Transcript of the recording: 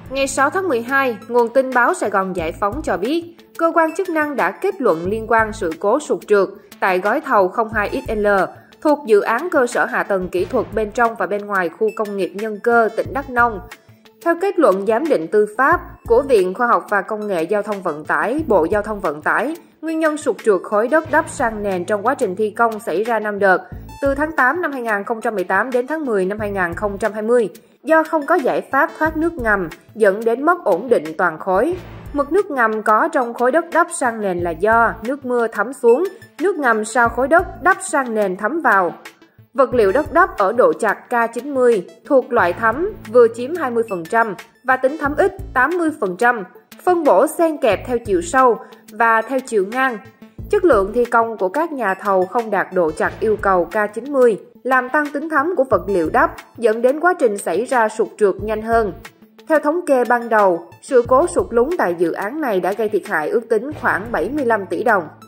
Ngày 6 tháng 12, nguồn tin báo Sài Gòn Giải phóng cho biết, cơ quan chức năng đã kết luận liên quan sự cố sụt trượt tại gói thầu 02XL thuộc dự án cơ sở hạ tầng kỹ thuật bên trong và bên ngoài khu công nghiệp Nhân Cơ, tỉnh Đắk Nông. Theo kết luận giám định tư pháp của Viện Khoa học và Công nghệ Giao thông Vận tải, Bộ Giao thông Vận tải, nguyên nhân sụt trượt khối đất đắp sang nền trong quá trình thi công xảy ra 5 đợt, từ tháng 8 năm 2018 đến tháng 10 năm 2020, do không có giải pháp thoát nước ngầm dẫn đến mất ổn định toàn khối. Mực nước ngầm có trong khối đất đắp sang nền là do nước mưa thấm xuống, nước ngầm sau khối đất đắp sang nền thấm vào. Vật liệu đất đắp ở độ chặt K90 thuộc loại thấm vừa chiếm 20% và tính thấm ít 80%, phân bổ xen kẹp theo chiều sâu và theo chiều ngang. Chất lượng thi công của các nhà thầu không đạt độ chặt yêu cầu K90, làm tăng tính thấm của vật liệu đắp, dẫn đến quá trình xảy ra sụt trượt nhanh hơn. Theo thống kê ban đầu, sự cố sụt lún tại dự án này đã gây thiệt hại ước tính khoảng 75 tỷ đồng.